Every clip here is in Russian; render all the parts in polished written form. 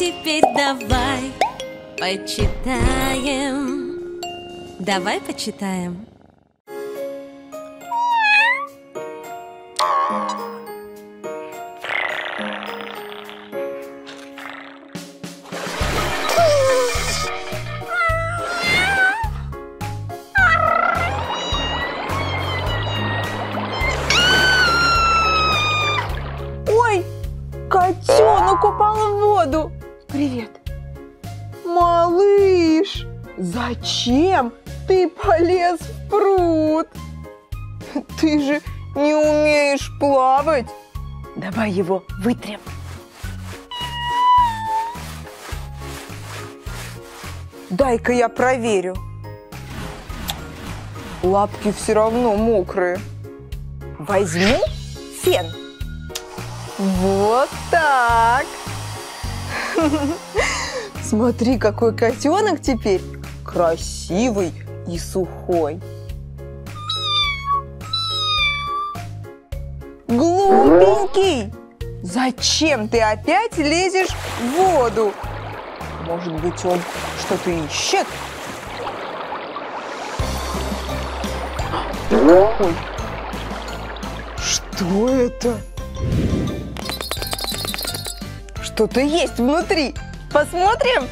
теперь давай почитаем. Давай почитаем. Котенок упал в воду. Привет. Малыш, зачем ты полез в пруд? Ты же не умеешь плавать. Давай его вытрем. Дай-ка я проверю. Лапки все равно мокрые. Возьму фен. Вот так. Смотри, какой котенок теперь красивый и сухой. Глупенький, зачем ты опять лезешь в воду? Может быть, он что-то ищет? Ой, что это? Что-то есть внутри. Посмотрим.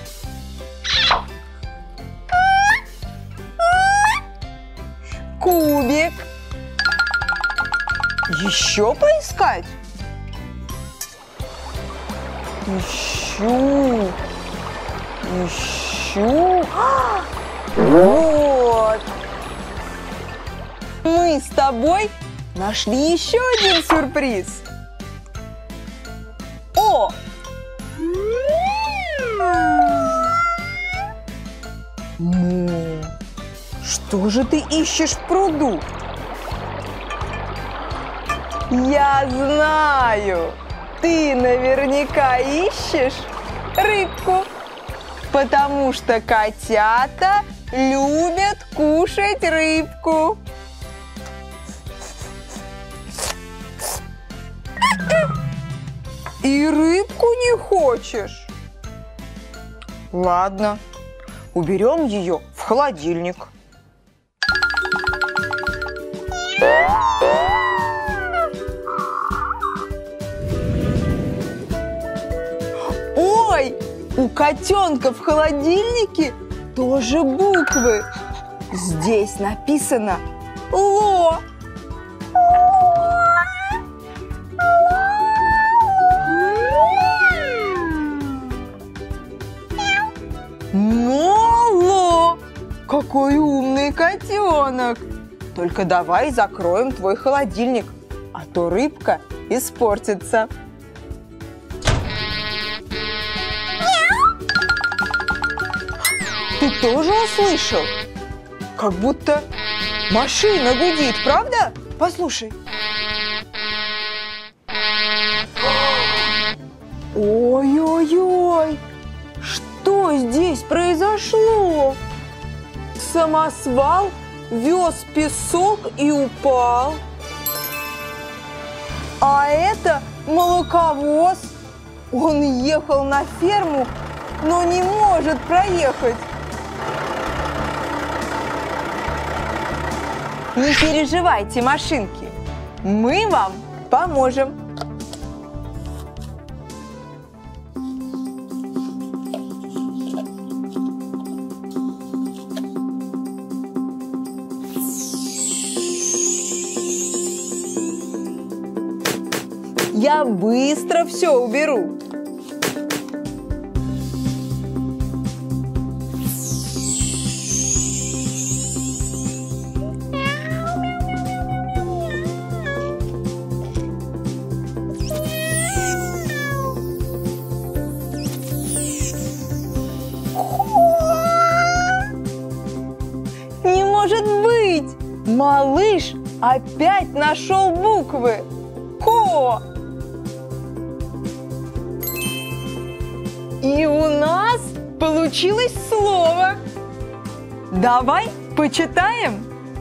Кубик. Еще поискать? Ищу. Вот. Мы с тобой нашли еще один сюрприз. О! Ну, что же ты ищешь в пруду? Я знаю, ты наверняка ищешь рыбку, потому что котята любят кушать рыбку. И рыбку не хочешь? Ладно, уберем ее в холодильник. Ой, у котенка в холодильнике тоже буквы. Здесь написано «Ло». Моло! Какой умный котенок! Только давай закроем твой холодильник, а то рыбка испортится. Ты тоже услышал? Как будто машина гудит, правда? Послушай. Ой-ой-ой! Что здесь произошло? Самосвал вез песок и упал. А это молоковоз. Он ехал на ферму, но не может проехать. Не переживайте, машинки, мы вам поможем. Я быстро все уберу. Не может быть! Малыш опять нашел буквы. Ко! И у нас получилось слово. Давай почитаем.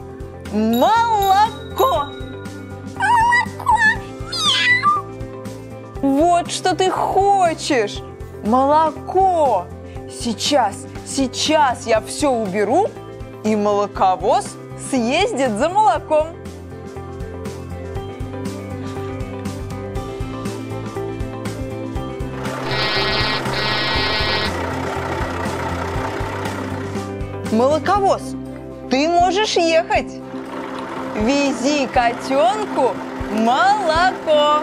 Молоко. Молоко. Вот что ты хочешь. молоко! Сейчас я все уберу, и молоковоз съездит за молоком. Молоковоз, ты можешь ехать. Вези котенку молоко.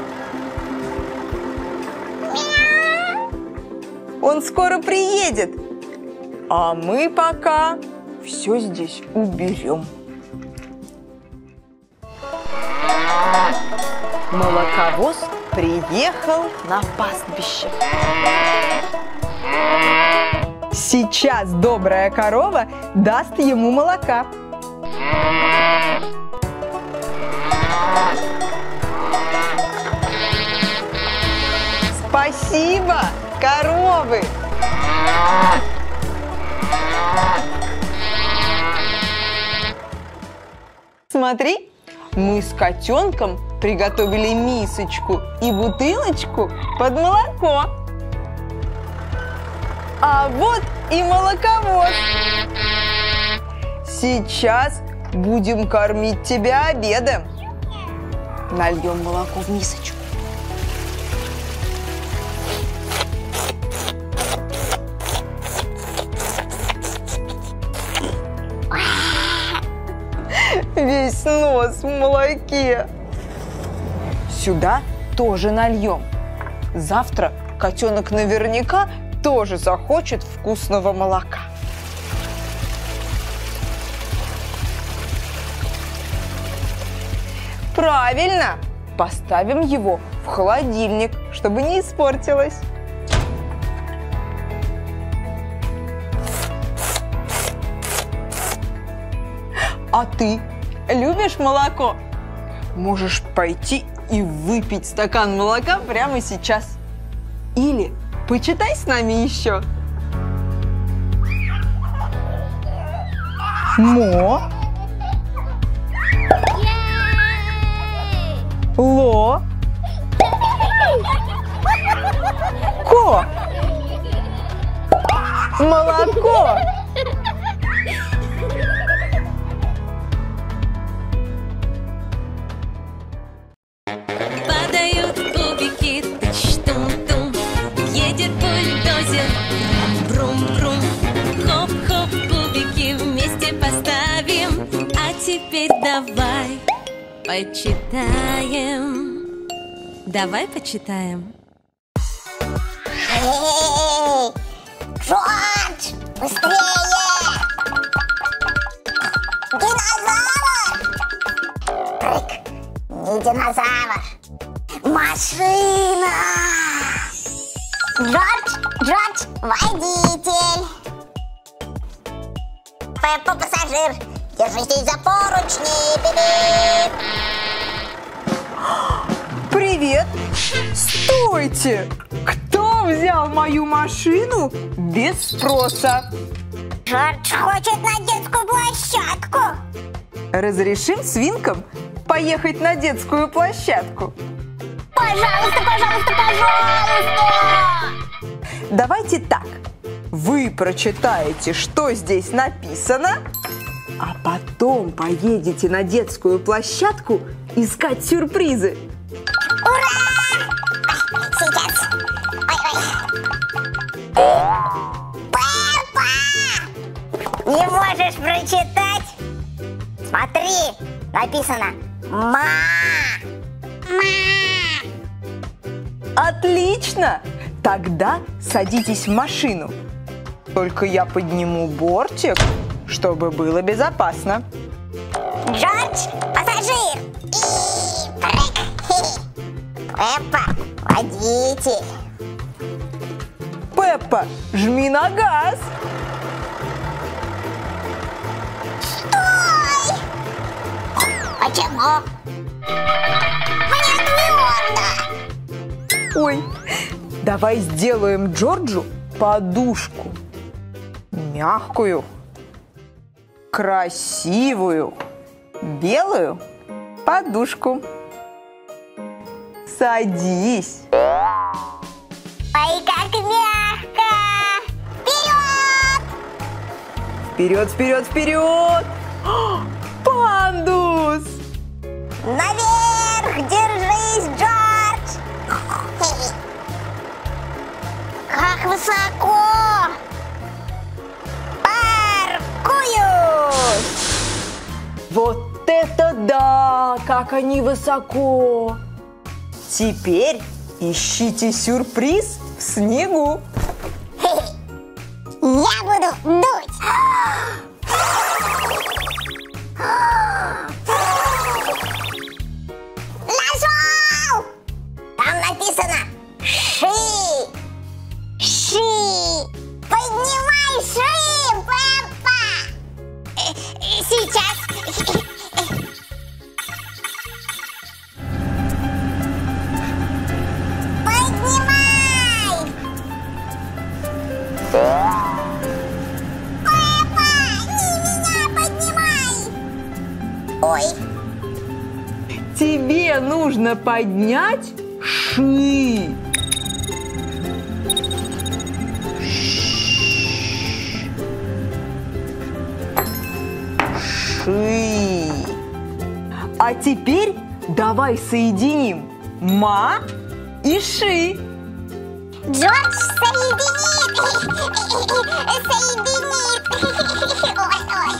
Он скоро приедет, а мы пока все здесь уберем. Молоковоз приехал на пастбище. Сейчас добрая корова даст ему молока. Спасибо, коровы! Смотри, мы с котенком приготовили мисочку и бутылочку под молоко. А вот и молоковоз. Сейчас будем кормить тебя обедом. Нальем молоко в мисочку. Весь нос в молоке. Сюда тоже нальем. Завтра котенок наверняка тоже захочет вкусного молока. Правильно! Поставим его в холодильник, чтобы не испортилось. А ты любишь молоко? Можешь пойти и выпить стакан молока прямо сейчас. Или почитай с нами еще. Мо. Ло. Ко. Молоко. Падают кубики, тыч-тум-тум. Едет бульдозер, брум-брум. Хоп-хоп, кубики вместе поставим. А теперь давай почитаем. Давай почитаем. Эй, Джордж, быстрее! Динозавр! Прыг, не динозавр, машина! Джордж, водитель! Пеппа, пассажир, держитесь за поручни, бибип! Привет! Стойте! Кто взял мою машину без спроса? Джордж хочет на детскую площадку! Разрешим свинкам поехать на детскую площадку? Пожалуйста, пожалуйста, пожалуйста! Давайте так. Вы прочитаете, что здесь написано, а потом поедете на детскую площадку искать сюрпризы. Ура! Сейчас! Пеппа! Не можешь прочитать? Смотри, написано «Ма». Отлично! Тогда садитесь в машину. Только я подниму бортик, чтобы было безопасно. Джордж, пассажир! И прыг! Пеппа, водитель! Пеппа, жми на газ! Стой! Почему? Мне твердо! Ой, давай сделаем Джорджу подушку. Мягкую, красивую, белую подушку. Садись. Ой, как мягко! Вперед, вперед, вперед! Пандус! Наверх! Держись, Джордж! Как высоко! Паркуюсь! Вот это да! Как они высоко! Теперь ищите сюрприз в снегу. Я буду дуть! Нашел! Там написано «Ши». Ши. Поднимай ши, Пеппа. Сейчас. Поднимай. Пеппа, не меня поднимай. Ой. Тебе нужно поднять ши. Ши. А теперь давай соединим ма и ши. Джордж соединит. Соединит. Ой-ой.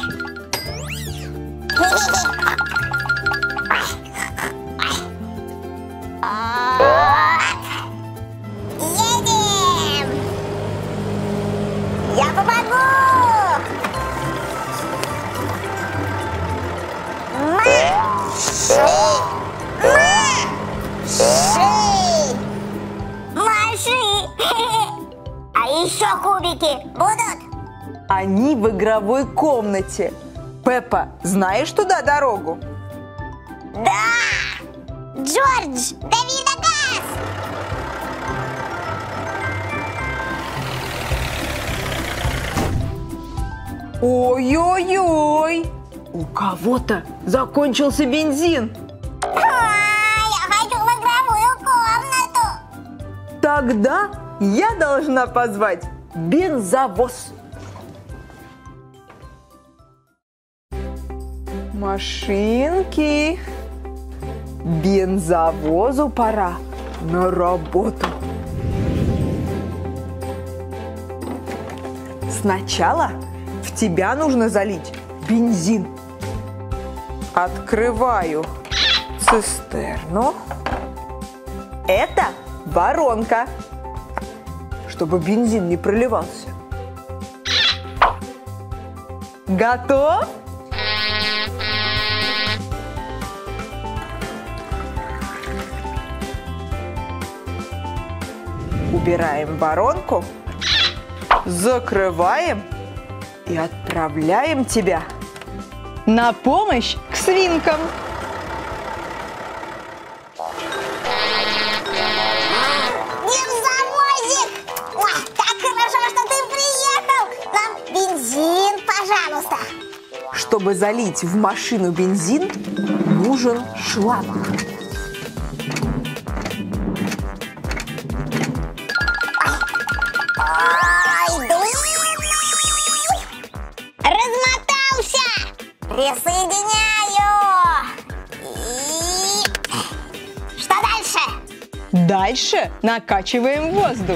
Едем! Я помогу! Маши! Маши! А еще кубики будут? Они в игровой комнате. Пеппа, знаешь туда дорогу? Да! Джордж, дави на газ! Ой-ой-ой! У кого-то закончился бензин. Я хочу в игровую комнату! Тогда я должна позвать бензовоз. Машинки. Бензовозу пора на работу. Сначала в тебя нужно залить бензин. Открываю цистерну. Это воронка, чтобы бензин не проливался. Готов? Убираем воронку, закрываем и отправляем тебя на помощь к свинкам. Бензовозик! Ой, как хорошо, что ты приехал! Нам бензин, пожалуйста! Чтобы залить в машину бензин, нужен шланг. Ой, длинный! Размотался! Присоединяю! И... Что дальше? Дальше накачиваем воздух.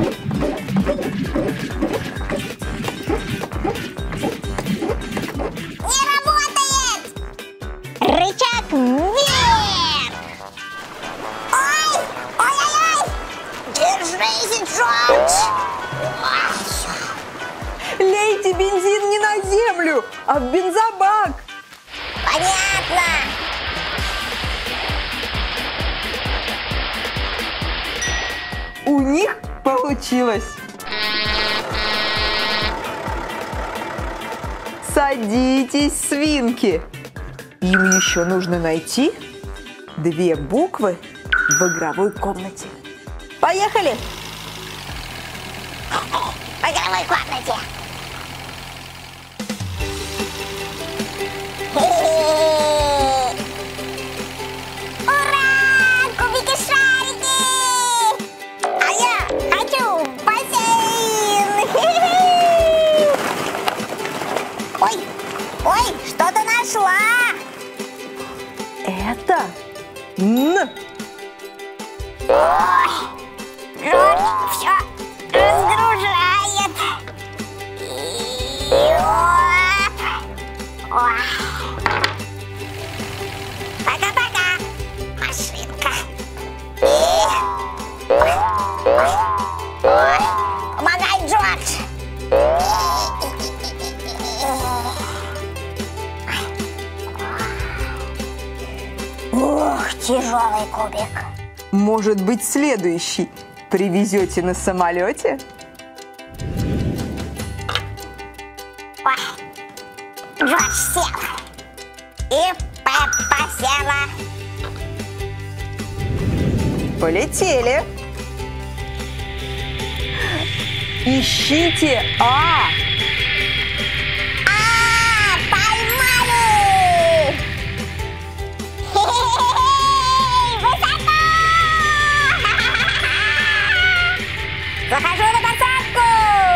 Не работает! Рычаг вверх! Ой! Ой-ой-ой! Держись, Джордж! Лейте бензин не на землю, а в бензобак. Понятно! У них получилось. Садитесь, свинки. Им еще нужно найти 2 буквы в игровой комнате. Поехали! В игровой комнате! Ура! Кубики-шарики! А я хочу в бассейн! Ой, что ты нашла? Это Н. Ой, Жорж все разгружает. И вот. Ой. Пока-пока, машинка. Помогай, Джордж. Ух, тяжелый кубик. Может быть, следующий привезете на самолете? Ой. Джордж сел. И Пеппа села. Полетели. Ищите А. Поймали! Хе-хе-хе! Высоко! Захожу на посадку!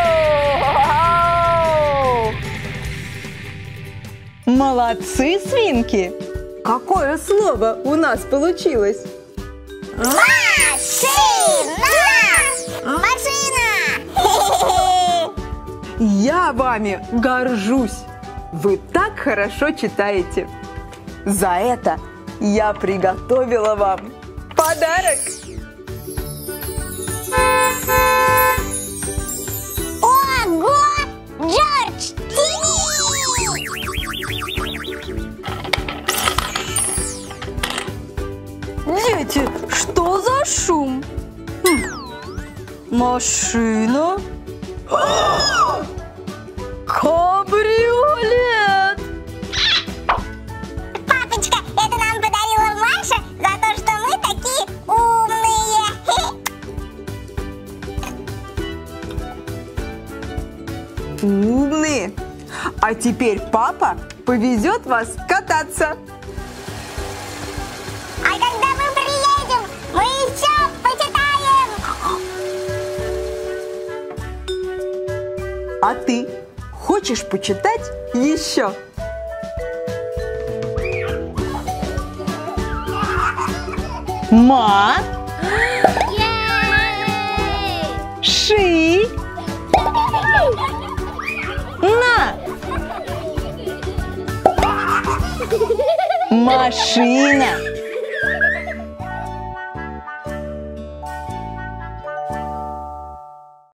Молодцы, свинки! Какое слово у нас получилось? Машина! Машина! Хе-хе-хе! Я вами горжусь! Вы так хорошо читаете! За это я приготовила вам подарок! Ого! Джордж, тяни! Дети, что за шум? Машина? Кабриолет! Папочка, это нам подарила Маша за то, что мы такие умные. Умные! А теперь папа повезет вас кататься! А когда мы приедем, мы еще почитаем. А ты хочешь почитать еще? Ма, Ши, На. Машина.